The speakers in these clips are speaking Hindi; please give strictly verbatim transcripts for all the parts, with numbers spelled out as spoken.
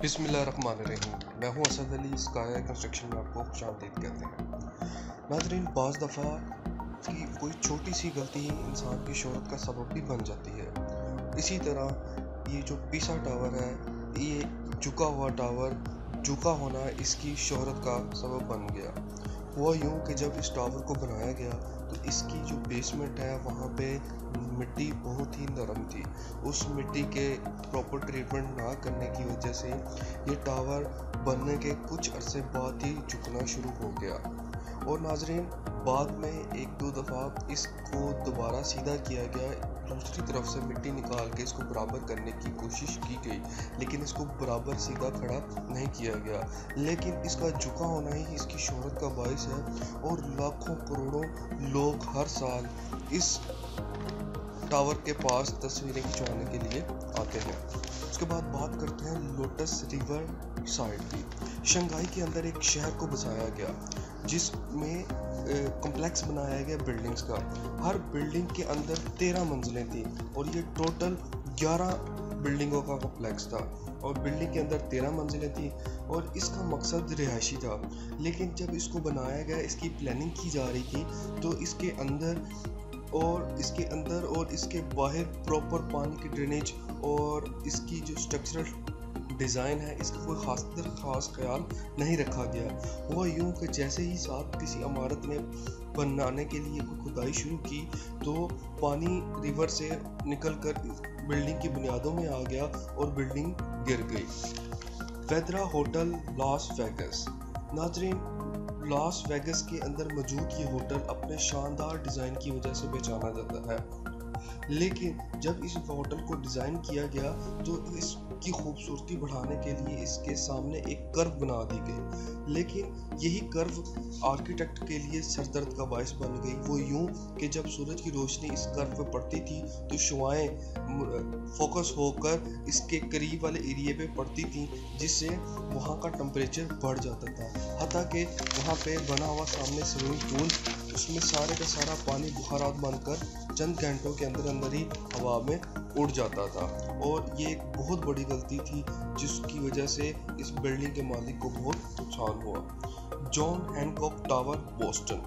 बिस्मिल्लाहिर्रहमानिर्रहीम। मैं हूं असद अली। स्काई कंस्ट्रक्शन में आपको खुशामदीद कहते हैं। नाज़रीन, बाज़ दफ़ा की कोई छोटी सी गलती ही इंसान की शोहरत का सबब भी बन जाती है। इसी तरह ये जो पीसा टावर है, ये झुका हुआ टावर, झुका होना इसकी शोहरत का सबब बन गया। हुआ यूँ कि जब इस टावर को बनाया गया तो इसकी जो बेसमेंट है वहाँ पे मिट्टी बहुत ही नरम थी। उस मिट्टी के प्रॉपर ट्रीटमेंट ना करने की वजह से ये टावर बनने के कुछ अरसे बाद ही झुकना शुरू हो गया। और नाजरीन, बाद में एक दो दफ़ा इसको दोबारा सीधा किया गया, दूसरी तरफ से मिट्टी निकाल के इसको बराबर करने की कोशिश की गई, लेकिन इसको बराबर सीधा खड़ा नहीं किया गया। लेकिन इसका झुका होना ही इसकी शोहरत का बायस है और लाखों करोड़ों लोग हर साल इस टावर के पास तस्वीरें खिंचवाने के लिए आते हैं। उसके बाद बात करते हैं लोटस रिवर साइड की। शंघाई के अंदर एक शहर को बसाया गया जिसमें कॉम्प्लेक्स बनाया गया बिल्डिंग्स का। हर बिल्डिंग के अंदर तेरह मंजिलें थी और ये टोटल ग्यारह बिल्डिंगों का कॉम्प्लेक्स था और बिल्डिंग के अंदर तेरह मंजिलें थी और इसका मकसद रिहायशी था। लेकिन जब इसको बनाया गया, इसकी प्लानिंग की जा रही थी, तो इसके अंदर और इसके अंदर और इसके बाहर प्रॉपर पानी की ड्रेनेज और इसकी जो स्ट्रक्चरल डिज़ाइन है, इसका कोई खास खास ख्याल नहीं रखा गया। हुआ यूँ कि जैसे ही साहब किसी इमारत में बनाने के लिए कोई खुदाई शुरू की तो पानी रिवर से निकलकर बिल्डिंग की बुनियादों में आ गया और बिल्डिंग गिर गई। Phaedra hotel Las Vegas. नाजरीन, लॉस वेगस के अंदर मौजूद ये होटल अपने शानदार डिज़ाइन की वजह से पहचाना जाता है। लेकिन जब इस होटल को डिज़ाइन किया गया तो इसकी खूबसूरती बढ़ाने के लिए इसके सामने एक कर्व बना दी गई, लेकिन यही कर्व आर्किटेक्ट के लिए सरदर्द का बायस बन गई। वो यूं कि जब सूरज की रोशनी इस कर्व पर पड़ती थी तो शुआएं फोकस होकर इसके करीब वाले एरिया पे पड़ती थी, जिससे वहाँ का टेम्परेचर बढ़ जाता था। हत्ता कि वहाँ पे बना हुआ सामने स्विमिंग पूल, उसमें सारे का सारा पानी बुखारात बनकर चंद घंटों के अंदर अंदर ही हवा में उड़ जाता था। और ये एक बहुत बड़ी गलती थी जिसकी वजह से इस बिल्डिंग के मालिक को बहुत नुकसान हुआ। John Hancock tower, Boston.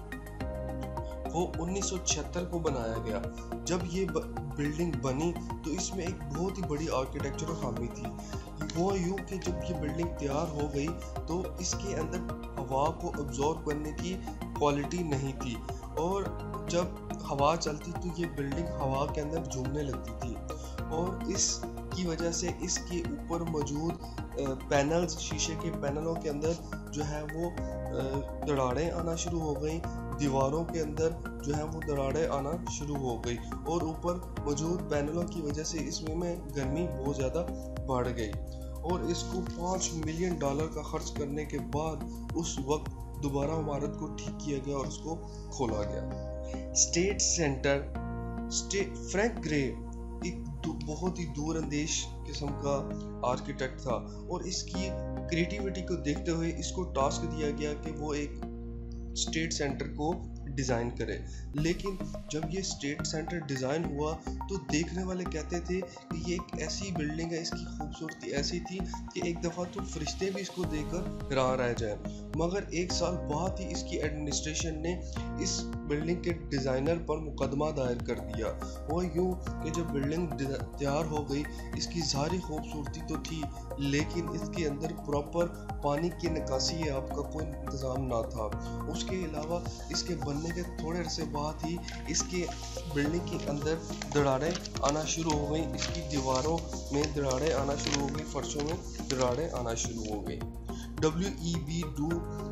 वो उन्नीस सौ छिहत्तर को बनाया गया। जब ये बिल्डिंग बनी तो इसमें एक बहुत ही बड़ी आर्किटेक्चरल खामी थी। वो यूँ कि जब ये बिल्डिंग तैयार हो गई तो इसके अंदर हवा को अब्जॉर्ब करने की क्वालिटी नहीं थी और जब हवा चलती तो ये बिल्डिंग हवा के अंदर झूमने लगती थी और इसकी वजह से इसके ऊपर मौजूद पैनल्स, शीशे के पैनलों के अंदर जो है वो दरारें आना शुरू हो गई। दीवारों के अंदर जो है वो दरारें आना शुरू हो गई और ऊपर मौजूद पैनलों की वजह से इसमें में गर्मी बहुत ज़्यादा बढ़ गई और इसको पाँच मिलियन डॉलर का खर्च करने के बाद उस वक्त दोबारा इमारत को ठीक किया गया और उसको खोला गया। State center, state Frank Gray एक बहुत ही दूरअंदेश किस्म का आर्किटेक्ट था और इसकी क्रिएटिविटी को देखते हुए इसको टास्क दिया गया कि वो एक स्टेट सेंटर को डिज़ाइन करे। लेकिन जब ये स्टेट सेंटर डिज़ाइन हुआ तो देखने वाले कहते थे कि ये एक ऐसी बिल्डिंग है, इसकी खूबसूरती ऐसी थी कि एक दफ़ा तो फरिश्ते भी इसको देखकर हैरान रह जाए। मगर एक साल बाद ही इसकी एडमिनिस्ट्रेशन ने इस बिल्डिंग के डिज़ाइनर पर मुकदमा दायर कर दिया। वो यूँ कि जब बिल्डिंग तैयार हो गई, इसकी सारी खूबसूरती तो थी लेकिन इसके अंदर प्रॉपर पानी की निकासी आपका कोई इंतज़ाम ना था। उसके अलावा इसके बनने के थोड़े अरसे बाद ही इसके बिल्डिंग के अंदर दरारें आना शुरू हो गई, इसकी दीवारों में दरारें आना शुरू हो गई, फर्शों में दरारें आना शुरू हो गई। W E B Du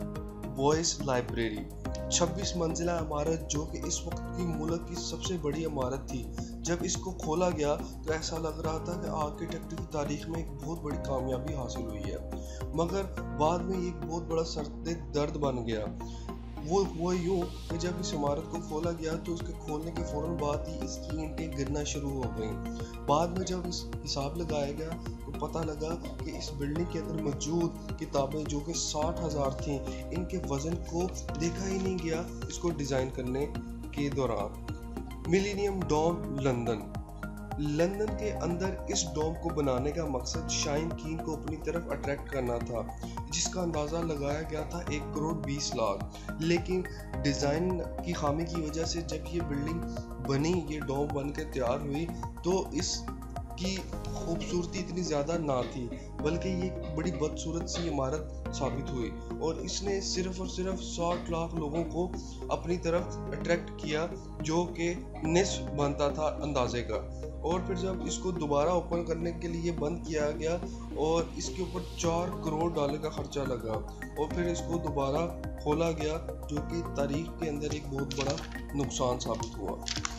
Bois library, छब्बीस मंजिला इमारत जो कि इस वक्त की मुल्क की सबसे बड़ी इमारत थी। जब इसको खोला गया तो ऐसा लग रहा था कि आर्किटेक्ट की तारीख में एक बहुत बड़ी कामयाबी हासिल हुई है, मगर बाद में एक बहुत बड़ा सर दर्द बन गया। वो हुआ यूँ कि जब इस इमारत को खोला गया तो उसके खोलने के फ़ौरन बाद ही इसकी ईंटें गिरना शुरू हो गई। बाद में जब इस हिसाब लगाया गया तो पता लगा कि इस बिल्डिंग के अंदर मौजूद किताबें जो कि साठ हज़ार थीं, इनके वज़न को देखा ही नहीं गया इसको डिज़ाइन करने के दौरान। Millennium Dom, London. लंदन के अंदर इस डोम को बनाने का मकसद शाइन कीन को अपनी तरफ अट्रैक्ट करना था, जिसका अंदाज़ा लगाया गया था एक करोड़ बीस लाख। लेकिन डिज़ाइन की खामी की वजह से जब ये बिल्डिंग बनी, ये डोम बन के तैयार हुई, तो इसकी खूबसूरती इतनी ज़्यादा ना थी, बल्कि ये एक बड़ी बदसूरत सी इमारत साबित हुई और इसने सिर्फ और सिर्फ साठ लाख लोगों को अपनी तरफ अट्रैक्ट किया, जो कि निस्फ बनता था अंदाजे का। और फिर जब इसको दोबारा ओपन करने के लिए बंद किया गया और इसके ऊपर चार करोड़ डॉलर का खर्चा लगा और फिर इसको दोबारा खोला गया, जो कि तारीख के अंदर एक बहुत बड़ा नुकसान साबित हुआ।